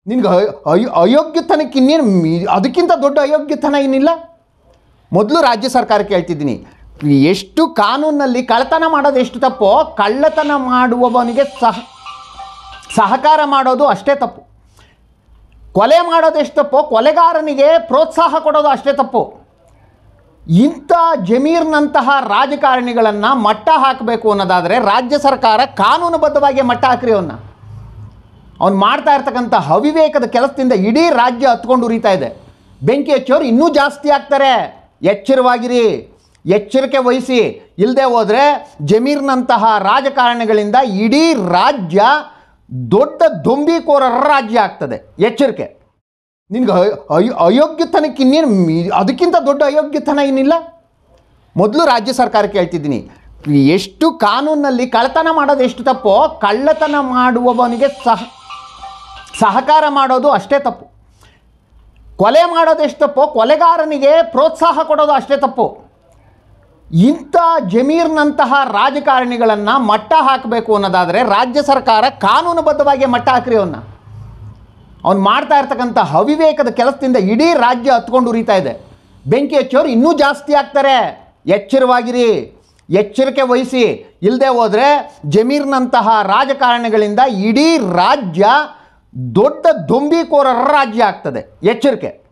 ನಿನಗೆ ಅಯೋಗ್ಯತನಕ್ಕೆ ಇನ್ನೇನು ಅದಕ್ಕಿಂತ ದೊಡ್ಡ ಅಯೋಗ್ಯತನ ಏನಿಲ್ಲ. ಮೊದಲು ರಾಜ್ಯ ಸರ್ಕಾರಕ್ಕೆ ಹೇಳ್ತಿದ್ದೀನಿ, ಎಷ್ಟು ಕಾನೂನಲ್ಲಿ ಕಳ್ಳತನ ಮಾಡೋದು ಎಷ್ಟು ತಪ್ಪೋ, ಕಳ್ಳತನ ಮಾಡುವವನಿಗೆ ಸಹಕಾರ ಮಾಡೋದು ಅಷ್ಟೇ ತಪ್ಪು. ಕೊಲೆ ಮಾಡೋದು ಎಷ್ಟು ತಪ್ಪೋ, ಕೊಲೆಗಾರನಿಗೆ ಪ್ರೋತ್ಸಾಹ ಕೊಡೋದು ಅಷ್ಟೇ ತಪ್ಪು. ಇಂಥ ಜಮೀರ್ನಂತಹ ರಾಜಕಾರಣಿಗಳನ್ನು ಮಟ್ಟ ಹಾಕಬೇಕು ಅನ್ನೋದಾದರೆ ರಾಜ್ಯ ಸರ್ಕಾರ ಕಾನೂನುಬದ್ಧವಾಗಿ ಮಟ್ಟ ಹಾಕ್ರಿ ಅವ್ನು ಮಾಡ್ತಾ ಇರ್ತಕ್ಕಂಥ ಅವಿವೇಕದ ಕೆಲಸದಿಂದ ಇಡೀ ರಾಜ್ಯ ಹತ್ಕೊಂಡು ಉರಿತಾ ಇದೆ. ಬೆಂಕಿ ಹಚ್ಚೋರು ಇನ್ನೂ ಜಾಸ್ತಿ ಆಗ್ತಾರೆ. ಎಚ್ಚರವಾಗಿರಿ, ಎಚ್ಚರಿಕೆ ವಹಿಸಿ. ಇಲ್ಲದೆ ಹೋದರೆ ಜಮೀರ್ನಂತಹ ರಾಜಕಾರಣಿಗಳಿಂದ ಇಡೀ ರಾಜ್ಯ ದೊಡ್ಡ ದೊಂಬಿಕೋರರ ರಾಜ್ಯ ಆಗ್ತದೆ. ಎಚ್ಚರಿಕೆ. ನಿನಗೆ ಅಯೋಗ್ಯತನಕ್ಕೆ ಇನ್ನೇನು ಅದಕ್ಕಿಂತ ದೊಡ್ಡ ಅಯೋಗ್ಯತನ ಏನಿಲ್ಲ. ಮೊದಲು ರಾಜ್ಯ ಸರ್ಕಾರಕ್ಕೆ ಹೇಳ್ತಿದ್ದೀನಿ, ಎಷ್ಟು ಕಾನೂನಲ್ಲಿ ಕಳ್ಳತನ ಮಾಡೋದು ಎಷ್ಟು ತಪ್ಪೋ, ಕಳ್ಳತನ ಮಾಡುವವನಿಗೆ ಸಹಕಾರ ಮಾಡೋದು ಅಷ್ಟೇ ತಪ್ಪು. ಕೊಲೆ ಮಾಡೋದು ಎಷ್ಟು ತಪ್ಪೋ, ಕೊಲೆಗಾರನಿಗೆ ಪ್ರೋತ್ಸಾಹ ಕೊಡೋದು ಅಷ್ಟೇ ತಪ್ಪು. ಇಂಥ ಜಮೀರ್ನಂತಹ ರಾಜಕಾರಣಿಗಳನ್ನು ಮಟ್ಟ ಹಾಕಬೇಕು ಅನ್ನೋದಾದರೆ ರಾಜ್ಯ ಸರ್ಕಾರ ಕಾನೂನುಬದ್ಧವಾಗಿ ಮಟ್ಟ ಹಾಕ್ರಿ ಅವ್ನು ಮಾಡ್ತಾ ಇರ್ತಕ್ಕಂಥ ಅವಿವೇಕದ ಕೆಲಸದಿಂದ ಇಡೀ ರಾಜ್ಯ ಹತ್ಕೊಂಡು ಉರಿತಾ ಇದೆ. ಬೆಂಕಿ ಹಚ್ಚೋರು ಇನ್ನೂ ಜಾಸ್ತಿ ಆಗ್ತಾರೆ. ಎಚ್ಚರವಾಗಿರಿ, ಎಚ್ಚರಿಕೆ ವಹಿಸಿ. ಇಲ್ಲದೆ ಹೋದರೆ ಜಮೀರ್ನಂತಹ ರಾಜಕಾರಣಿಗಳಿಂದ ಇಡೀ ರಾಜ್ಯ ದೊಡ್ಡ ದೊಂಬಿಕೋರರ ರಾಜ್ಯ ಆಗ್ತದೆ. ಎಚ್ಚರಿಕೆ.